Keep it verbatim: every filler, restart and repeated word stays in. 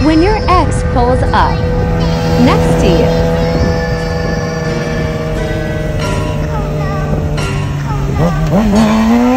When your ex pulls up next to you, Wow.